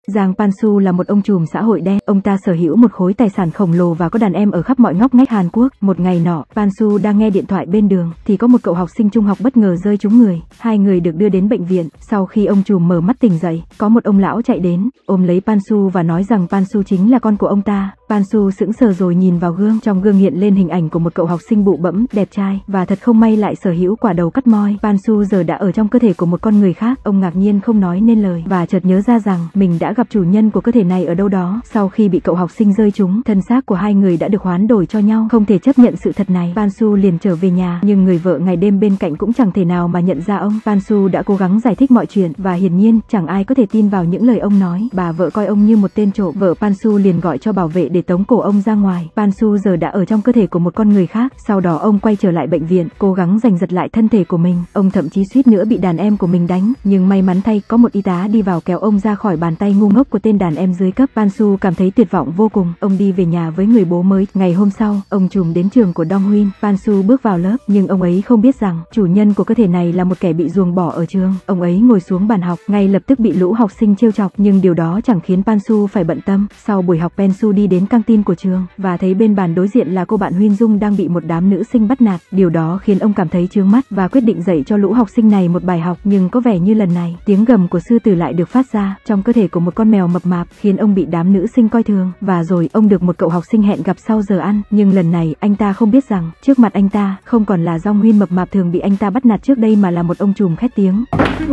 Giang Pan-su là một ông trùm xã hội đen, ông ta sở hữu một khối tài sản khổng lồ và có đàn em ở khắp mọi ngóc ngách Hàn Quốc. Một ngày nọ, Pan-su đang nghe điện thoại bên đường, thì có một cậu học sinh trung học bất ngờ rơi trúng người. Hai người được đưa đến bệnh viện. Sau khi ông trùm mở mắt tỉnh dậy, có một ông lão chạy đến, ôm lấy Pan-su và nói rằng Pan-su chính là con của ông ta. Pan-su sững sờ rồi nhìn vào gương, trong gương hiện lên hình ảnh của một cậu học sinh bụ bẫm, đẹp trai, và thật không may lại sở hữu quả đầu cắt moi. Pan-su giờ đã ở trong cơ thể của một con người khác, ông ngạc nhiên không nói nên lời, và chợt nhớ ra rằng mình đã gặp chủ nhân của cơ thể này ở đâu đó. Sau khi bị cậu học sinh rơi trúng, thân xác của hai người đã được hoán đổi cho nhau. Không thể chấp nhận sự thật này, Pan-su liền trở về nhà, nhưng người vợ ngày đêm bên cạnh cũng chẳng thể nào mà nhận ra ông. Pan-su đã cố gắng giải thích mọi chuyện, và hiển nhiên chẳng ai có thể tin vào những lời ông nói. Bà vợ coi ông như một tên trộm. Vợ Pan-su liền gọi cho bảo vệ để tống cổ ông ra ngoài. Pan-su giờ đã ở trong cơ thể của một con người khác. Sau đó ông quay trở lại bệnh viện, cố gắng giành giật lại thân thể của mình. Ông thậm chí suýt nữa bị đàn em của mình đánh, nhưng may mắn thay có một y tá đi vào kéo ông ra khỏi bàn tay ngu ngốc của tên đàn em dưới cấp. Pan-su cảm thấy tuyệt vọng vô cùng. Ông đi về nhà với người bố mới. Ngày hôm sau, ông trùm đến trường của Dong-huyên. Pan-su bước vào lớp, nhưng ông ấy không biết rằng chủ nhân của cơ thể này là một kẻ bị ruồng bỏ ở trường. Ông ấy ngồi xuống bàn học, ngay lập tức bị lũ học sinh trêu chọc, nhưng điều đó chẳng khiến Pan-su phải bận tâm. Sau buổi học, Pan-su đi đến căng tin của trường và thấy bên bàn đối diện là cô bạn Huyên Dung đang bị một đám nữ sinh bắt nạt. Điều đó khiến ông cảm thấy chướng mắt và quyết định dạy cho lũ học sinh này một bài học. Nhưng có vẻ như lần này, tiếng gầm của sư tử lại được phát ra trong cơ thể của một con mèo mập mạp, khiến ông bị đám nữ sinh coi thường. Và rồi ông được một cậu học sinh hẹn gặp sau giờ ăn, nhưng lần này anh ta không biết rằng trước mặt anh ta không còn là Dong-huyên mập mạp thường bị anh ta bắt nạt trước đây, mà là một ông trùm khét tiếng.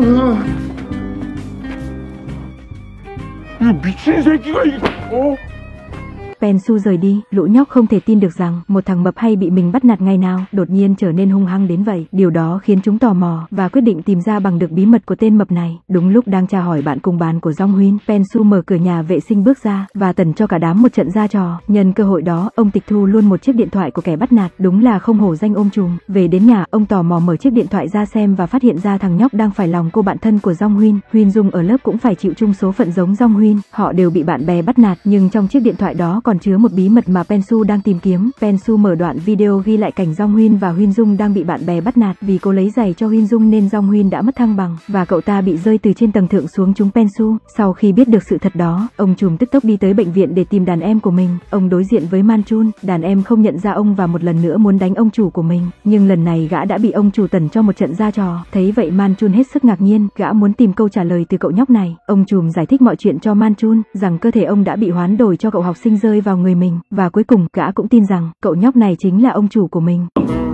Pan-su rời đi, lũ nhóc không thể tin được rằng một thằng mập hay bị mình bắt nạt ngày nào đột nhiên trở nên hung hăng đến vậy. Điều đó khiến chúng tò mò và quyết định tìm ra bằng được bí mật của tên mập này. Đúng lúc đang tra hỏi bạn cùng bàn của Dong-huyên, Pan-su mở cửa nhà vệ sinh bước ra và tẩn cho cả đám một trận ra trò. Nhân cơ hội đó, ông tịch thu luôn một chiếc điện thoại của kẻ bắt nạt. Đúng là không hổ danh ôm trùm. Về đến nhà, ông tò mò mở chiếc điện thoại ra xem và phát hiện ra thằng nhóc đang phải lòng cô bạn thân của Dong-huyên. Huyên Dung ở lớp cũng phải chịu chung số phận giống Dong-huyên. Họ đều bị bạn bè bắt nạt, nhưng trong chiếc điện thoại đó còn chứa một bí mật mà Pan-su đang tìm kiếm. Pan-su mở đoạn video ghi lại cảnh Dong-huyên và Huyên Dung đang bị bạn bè bắt nạt. Vì cô lấy giày cho Huyên Dung nên Dong-huyên đã mất thăng bằng và cậu ta bị rơi từ trên tầng thượng xuống trúng Pan-su. Sau khi biết được sự thật đó, ông trùm tức tốc đi tới bệnh viện để tìm đàn em của mình. Ông đối diện với Man-chun, đàn em không nhận ra ông và một lần nữa muốn đánh ông chủ của mình, nhưng lần này gã đã bị ông chủ tẩn cho một trận ra trò. Thấy vậy Man-chun hết sức ngạc nhiên, gã muốn tìm câu trả lời từ cậu nhóc này. Ông trùm giải thích mọi chuyện cho Man-chun rằng cơ thể ông đã bị hoán đổi cho cậu học sinh rơi vào người mình, và cuối cùng gã cũng tin rằng cậu nhóc này chính là ông chủ của mình.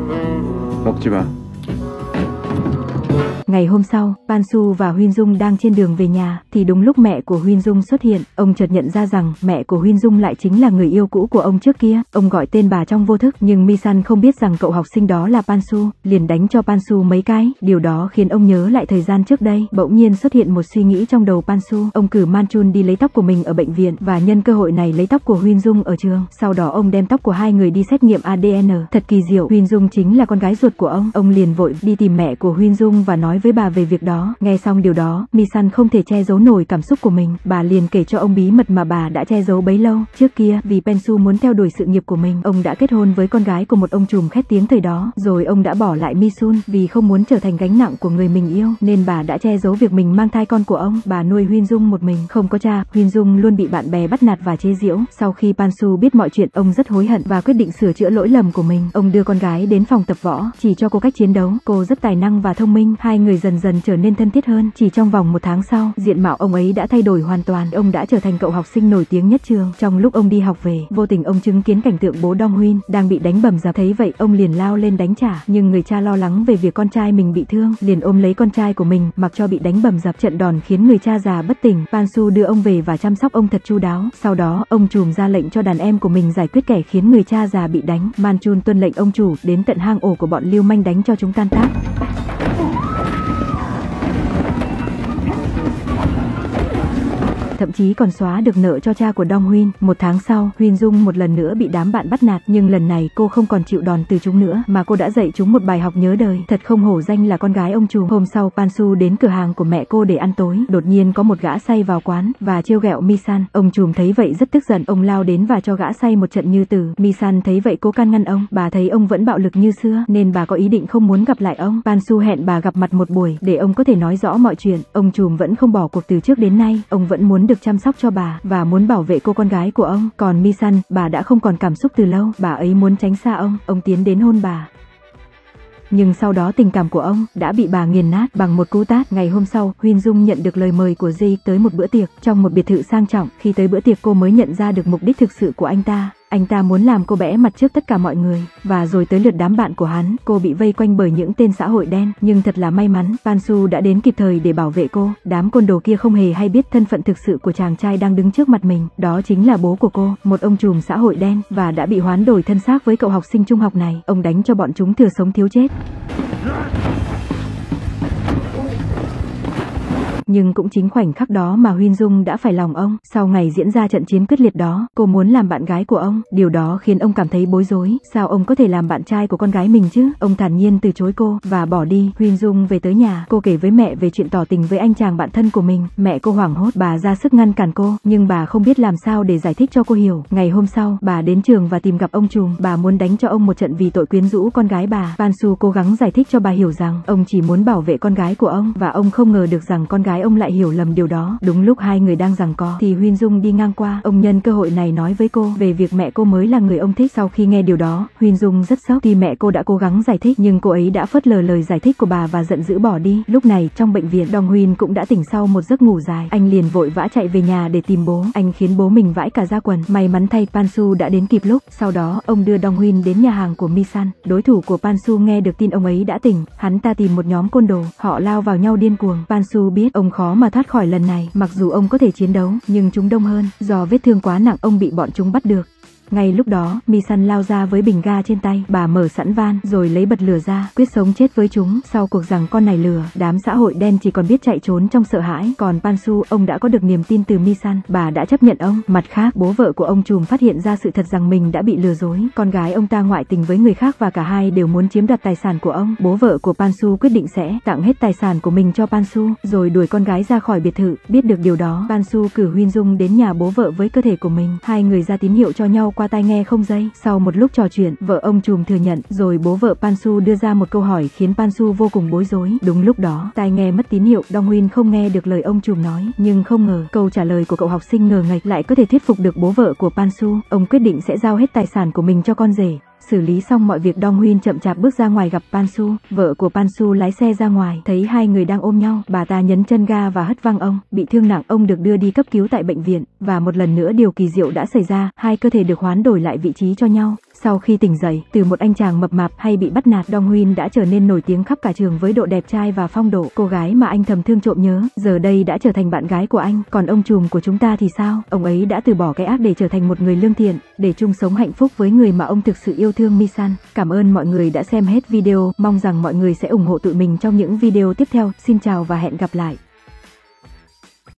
Ngày hôm sau, Pan-su và Huyên Dung đang trên đường về nhà, thì đúng lúc mẹ của Huyên Dung xuất hiện. Ông chợt nhận ra rằng mẹ của Huyên Dung lại chính là người yêu cũ của ông trước kia. Ông gọi tên bà trong vô thức, nhưng Mi-san không biết rằng cậu học sinh đó là Pan-su, liền đánh cho Pan-su mấy cái. Điều đó khiến ông nhớ lại thời gian trước đây. Bỗng nhiên xuất hiện một suy nghĩ trong đầu Pan-su. Ông cử Man-chun đi lấy tóc của mình ở bệnh viện và nhân cơ hội này lấy tóc của Huyên Dung ở trường. Sau đó ông đem tóc của hai người đi xét nghiệm ADN. Thật kỳ diệu, Huyên Dung chính là con gái ruột của ông. Ông liền vội đi tìm mẹ của Huyên Dung và nói với bà về việc đó. Nghe xong điều đó, Mi-san không thể che giấu nổi cảm xúc của mình. Bà liền kể cho ông bí mật mà bà đã che giấu bấy lâu. Trước kia, vì Pan-su muốn theo đuổi sự nghiệp của mình, ông đã kết hôn với con gái của một ông trùm khét tiếng thời đó. Rồi ông đã bỏ lại Mi-sun vì không muốn trở thành gánh nặng của người mình yêu, nên bà đã che giấu việc mình mang thai con của ông. Bà nuôi Huyên Dung một mình, không có cha. Huyên Dung luôn bị bạn bè bắt nạt và chế giễu. Sau khi Pan-su biết mọi chuyện, ông rất hối hận và quyết định sửa chữa lỗi lầm của mình. Ông đưa con gái đến phòng tập võ, chỉ cho cô cách chiến đấu. Cô rất tài năng và thông minh. Hai người dần dần trở nên thân thiết hơn. Chỉ trong vòng 1 tháng sau, diện mạo ông ấy đã thay đổi hoàn toàn. Ông đã trở thành cậu học sinh nổi tiếng nhất trường. Trong lúc ông đi học về, vô tình ông chứng kiến cảnh tượng bố Dong-huyên đang bị đánh bầm dập. Thấy vậy, ông liền lao lên đánh trả, nhưng người cha lo lắng về việc con trai mình bị thương, liền ôm lấy con trai của mình, mặc cho bị đánh bầm dập. Trận đòn khiến người cha già bất tỉnh. Pan-su đưa ông về và chăm sóc ông thật chu đáo. Sau đó, ông trùm ra lệnh cho đàn em của mình giải quyết kẻ khiến người cha già bị đánh. Man-chun tuân lệnh ông chủ đến tận hang ổ của bọn lưu manh đánh cho chúng tan tác. Thậm chí còn xóa được nợ cho cha của Dong-huyên. 1 tháng sau, Huyên Dung một lần nữa bị đám bạn bắt nạt, nhưng lần này cô không còn chịu đòn từ chúng nữa, mà cô đã dạy chúng một bài học nhớ đời. Thật không hổ danh là con gái ông trùm. Hôm sau, Pan-su đến cửa hàng của mẹ cô để ăn tối. Đột nhiên có một gã say vào quán và trêu ghẹo Mi-san. Ông trùm thấy vậy rất tức giận, ông lao đến và cho gã say một trận như tử. Mi-san thấy vậy cố can ngăn ông. Bà thấy ông vẫn bạo lực như xưa nên bà có ý định không muốn gặp lại ông. Pan-su hẹn bà gặp mặt một buổi để ông có thể nói rõ mọi chuyện. Ông trùm vẫn không bỏ cuộc. Từ trước đến nay, ông vẫn muốn muốn được chăm sóc cho bà và muốn bảo vệ cô con gái của ông. Còn Mi-san, bà đã không còn cảm xúc từ lâu, bà ấy muốn tránh xa ông tiến đến hôn bà. Nhưng sau đó tình cảm của ông đã bị bà nghiền nát bằng một cú tát. Ngày hôm sau, Huyên Dung nhận được lời mời của Ji tới một bữa tiệc trong một biệt thự sang trọng. Khi tới bữa tiệc cô mới nhận ra được mục đích thực sự của anh ta. Anh ta muốn làm cô bẽ mặt trước tất cả mọi người, và rồi tới lượt đám bạn của hắn. Cô bị vây quanh bởi những tên xã hội đen, nhưng thật là may mắn, Pan-su đã đến kịp thời để bảo vệ cô. Đám côn đồ kia không hề hay biết thân phận thực sự của chàng trai đang đứng trước mặt mình, đó chính là bố của cô, một ông trùm xã hội đen, và đã bị hoán đổi thân xác với cậu học sinh trung học này. Ông đánh cho bọn chúng thừa sống thiếu chết. Nhưng cũng chính khoảnh khắc đó mà Huyên Dung đã phải lòng ông. Sau ngày diễn ra trận chiến quyết liệt đó, cô muốn làm bạn gái của ông. Điều đó khiến ông cảm thấy bối rối. Sao ông có thể làm bạn trai của con gái mình chứ? Ông thản nhiên từ chối cô và bỏ đi. Huyên Dung về tới nhà, cô kể với mẹ về chuyện tỏ tình với anh chàng bạn thân của mình. Mẹ cô hoảng hốt, bà ra sức ngăn cản cô, nhưng bà không biết làm sao để giải thích cho cô hiểu. Ngày hôm sau, bà đến trường và tìm gặp ông trùm. Bà muốn đánh cho ông một trận vì tội quyến rũ con gái bà. Pan-su cố gắng giải thích cho bà hiểu rằng ông chỉ muốn bảo vệ con gái của ông, và ông không ngờ được rằng con gái ông lại hiểu lầm điều đó. Đúng lúc hai người đang giằng co thì Huyên Dung đi ngang qua. Ông nhân cơ hội này nói với cô về việc mẹ cô mới là người ông thích. Sau khi nghe điều đó, Huyên Dung rất sốc. Tuy mẹ cô đã cố gắng giải thích, nhưng cô ấy đã phớt lờ lời giải thích của bà và giận dữ bỏ đi. Lúc này trong bệnh viện, Dong Huyên cũng đã tỉnh sau một giấc ngủ dài. Anh liền vội vã chạy về nhà để tìm bố. Anh khiến bố mình vãi cả da quần. May mắn thay, Pan-su đã đến kịp lúc. Sau đó ông đưa Dong Huyên đến nhà hàng của Mi-san. Đối thủ của Pan-su nghe được tin ông ấy đã tỉnh, hắn ta tìm một nhóm côn đồ, họ lao vào nhau điên cuồng. Pan-su biết ông khó mà thoát khỏi lần này. Mặc dù ông có thể chiến đấu, nhưng chúng đông hơn. Do vết thương quá nặng, ông bị bọn chúng bắt được. Ngay lúc đó, Mi-san lao ra với bình ga trên tay. Bà mở sẵn van, rồi lấy bật lửa ra, quyết sống chết với chúng. Sau cuộc giằng con này lửa, đám xã hội đen chỉ còn biết chạy trốn trong sợ hãi. Còn Pan-su, ông đã có được niềm tin từ Mi-san. Bà đã chấp nhận ông. Mặt khác, bố vợ của ông trùm phát hiện ra sự thật rằng mình đã bị lừa dối. Con gái ông ta ngoại tình với người khác và cả hai đều muốn chiếm đoạt tài sản của ông. Bố vợ của Pan-su quyết định sẽ tặng hết tài sản của mình cho Pan-su, rồi đuổi con gái ra khỏi biệt thự. Biết được điều đó, Pan-su cử Huyên Dung đến nhà bố vợ với cơ thể của mình. Hai người ra tín hiệu cho nhau qua tai nghe không dây. Sau một lúc trò chuyện, vợ ông trùm thừa nhận, rồi bố vợ Pan-su đưa ra một câu hỏi khiến Pan-su vô cùng bối rối. Đúng lúc đó, tai nghe mất tín hiệu, Dong Huyên không nghe được lời ông trùm nói, nhưng không ngờ câu trả lời của cậu học sinh ngờ nghệch lại có thể thuyết phục được bố vợ của Pan-su. Ông quyết định sẽ giao hết tài sản của mình cho con rể. Xử lý xong mọi việc, Dong Huyên chậm chạp bước ra ngoài gặp Pan-su. Vợ của Pan-su lái xe ra ngoài, thấy hai người đang ôm nhau, bà ta nhấn chân ga và hất văng ông. Bị thương nặng, ông được đưa đi cấp cứu tại bệnh viện, và một lần nữa điều kỳ diệu đã xảy ra, hai cơ thể được hoán đổi lại vị trí cho nhau. Sau khi tỉnh dậy, từ một anh chàng mập mạp hay bị bắt nạt, Dong Huyên đã trở nên nổi tiếng khắp cả trường với độ đẹp trai và phong độ. Cô gái mà anh thầm thương trộm nhớ, giờ đây đã trở thành bạn gái của anh. Còn ông trùm của chúng ta thì sao? Ông ấy đã từ bỏ cái ác để trở thành một người lương thiện, để chung sống hạnh phúc với người mà ông thực sự yêu thương, Mi-san. Cảm ơn mọi người đã xem hết video, mong rằng mọi người sẽ ủng hộ tụi mình trong những video tiếp theo. Xin chào và hẹn gặp lại.